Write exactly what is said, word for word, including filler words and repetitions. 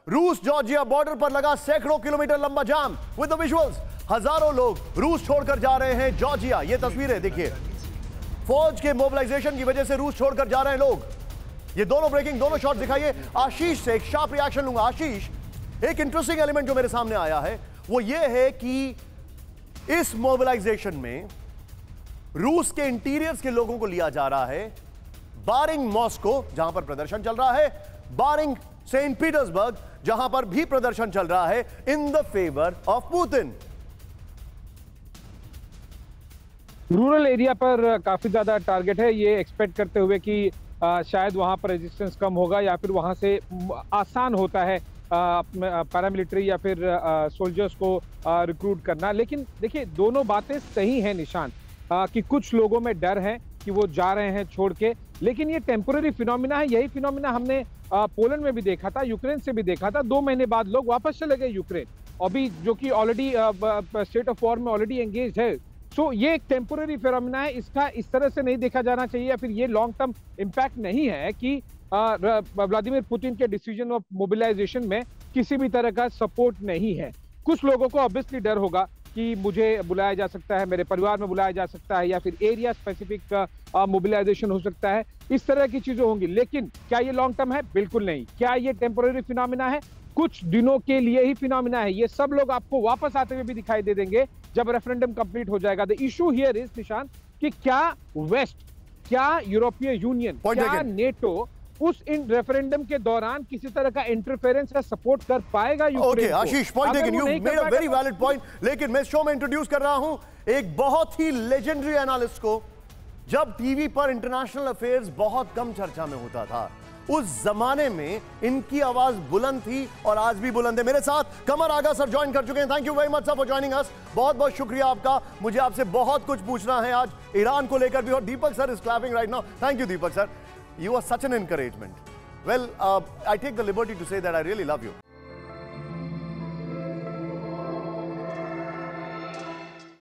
रूस Georgia border पर लगा सैकड़ों किलोमीटर लंबा जाम विद द विजुअल्स। हजारों लोग रूस छोड़कर जा रहे हैं जॉर्जिया। ये तस्वीरें देखिए, फौज के मोबिलाइजेशन की वजह से रूस छोड़कर जा रहे हैं लोग। ये दोनों ब्रेकिंग, दोनों शॉट दिखाइए। आशीष से एक शार्प रिएक्शन लूंगा। आशीष, एक इंटरेस्टिंग एलिमेंट जो मेरे सामने आया है वो ये है कि इस मोबिलाइजेशन में रूस के इंटीरियर्स के लोगों को लिया जा रहा है, बारिंग मॉस्को जहां पर प्रदर्शन चल रहा है, बारिंग सेंट पीटर्सबर्ग जहां पर भी प्रदर्शन चल रहा है in the favour of Putin. Rural area पर काफी ज्यादा टारगेट है, ये एक्सपेक्ट करते हुए कि आ, शायद वहां पर रेजिस्टेंस कम होगा या फिर वहां से आसान होता है पैरामिलिट्री या फिर सोल्जर्स को रिक्रूट करना। लेकिन देखिए, दोनों बातें सही हैं निशान, आ, कि कुछ लोगों में डर है कि वो जा रहे हैं छोड़ के, लेकिन ये टेम्पोररी फिनोमिना है। यही फिनोमिना हमने पोलैंड में भी देखा था, यूक्रेन से भी देखा था। दो महीने बाद लोग वापस चले गए यूक्रेन, अभी जो कि ऑलरेडी स्टेट ऑफ वॉर में ऑलरेडी एंगेज है। सो ये एक टेम्पोररी फिनोमिना है, इसका इस तरह से नहीं देखा जाना चाहिए, या फिर ये लॉन्ग टर्म इम्पैक्ट नहीं है कि व्लादिमीर पुतिन के डिसीजन ऑफ मोबिलाइजेशन में किसी भी तरह का सपोर्ट नहीं है। कुछ लोगों को ऑब्वियसली डर होगा कि मुझे बुलाया जा सकता है, मेरे परिवार में बुलाया जा सकता है, या फिर एरिया स्पेसिफिक मोबिलाइजेशन हो सकता है, इस तरह की चीजें होंगी। लेकिन क्या ये लॉन्ग टर्म है? बिल्कुल नहीं। क्या ये टेम्पोररी फिनोमिना है? कुछ दिनों के लिए ही फिनोमिना है। ये सब लोग आपको वापस आते हुए भी दिखाई दे देंगे जब रेफरेंडम कंप्लीट हो जाएगा। द इशू हियर इज निशान कि क्या वेस्ट, क्या यूरोपीय यूनियन, क्या नेटो उस इन रेफरेंडम के दौरान किसी तरह का इंटरफेरेंस या सपोर्ट कर पाएगा यूक्रेन को? Ashish, point taken, you made a very valid point. लेकिन मैं शो में इंट्रोड्यूस कर रहा हूं एक बहुत ही लेजेंडरी एनालिस्ट को। जब टीवी पर इंटरनेशनल अफेयर्स बहुत कम चर्चा में होता था, उस जमाने में इनकी आवाज बुलंद थी और आज भी बुलंद है। मेरे साथ कमर आगा सर ज्वाइन कर चुके हैं। Thank you very much sir for joining us. बहुत बहुत शुक्रिया आपका। मुझे आपसे बहुत कुछ पूछना है आज ईरान को लेकर भी, और Deepak sir is clapping right now. Thank you Deepak sir, you are such an encouragement. Well, uh, I take the liberty to say that I really love you.